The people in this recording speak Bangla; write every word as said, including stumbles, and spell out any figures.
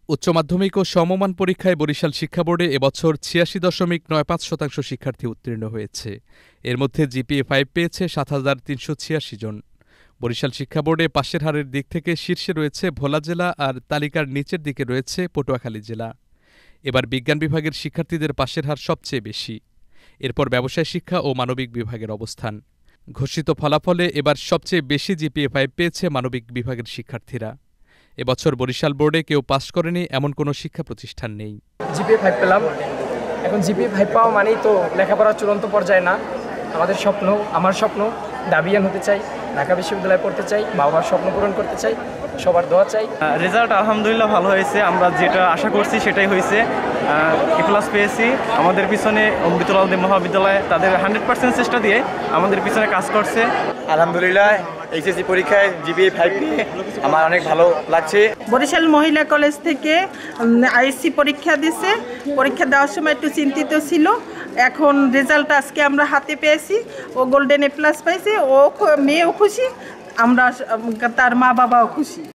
উচ্চ মাধ্যমিক ও সমমান পরীক্ষায় বরিশাল শিক্ষা বোর্ডে এবছর ছিয়াশি দশমিক নয় পাঁচ শতাংশ শিক্ষার্থী উত্তীর্ণ হয়েছে। এর মধ্যে জিপিএ ফাইভ পেয়েছে সাত হাজার তিনশো ছিয়াশি জন। বরিশাল শিক্ষা বোর্ডে পাশের হারের দিক থেকে শীর্ষে রয়েছে ভোলা জেলা, আর তালিকার নিচের দিকে রয়েছে পটুয়াখালী জেলা। এবার বিজ্ঞান বিভাগের শিক্ষার্থীদের পাশের হার সবচেয়ে বেশি, এরপর ব্যবসায় শিক্ষা ও মানবিক বিভাগের অবস্থান। ঘোষিত ফলাফলে এবার সবচেয়ে বেশি জিপিএ ফাইভ পেয়েছে মানবিক বিভাগের শিক্ষার্থীরা। এবছর বরিশাল বোর্ডে কেউ পাস করেনি এমন কোনো শিক্ষা প্রতিষ্ঠান নেই। জিপিএ ফাইভ পেলাম। এখন জিপিএ ফাইভ পাওয়া মানেই তো লেখাপড়ার চূড়ান্ত পর্যায়ে না। আমাদের স্বপ্ন, আমার স্বপ্ন দাবিয়ান হতে চাই, ঢাকা বিশ্ববিদ্যালয়ে পড়তে চাই, বাবার স্বপ্ন পূরণ করতে চাই, সবার দোয়া চাই। রেজাল্ট আলহামদুলিল্লাহ ভালো হয়েছে, আমরা যেটা আশা করছি সেটাই হয়েছে। এ প্লাস পেয়েছি। আমাদের পিছনে অমৃতুল আলম মহাবিদ্যালয় তাদের হান্ড্রেড পার্সেন্ট চেষ্টা দিয়ে আমাদের পিছনে কাজ করছে। আলহামদুলিল্লাহ এইচএসসি পরীক্ষায় জিপিএ ফাইভ পেয়ে আমার অনেক ভালো লাগছে। বরিশাল মহিলা কলেজ থেকে আইএসসি পরীক্ষা দিছে। পরীক্ষা দেওয়ার সময় একটু চিন্তিত ছিল, এখন রেজাল্ট আজকে আমরা হাতে পেয়েছি। ও গোল্ডেন এ প্লাস পাইছে, ও মেয়েও খুশি, আমরা তার মা বাবাও খুশি।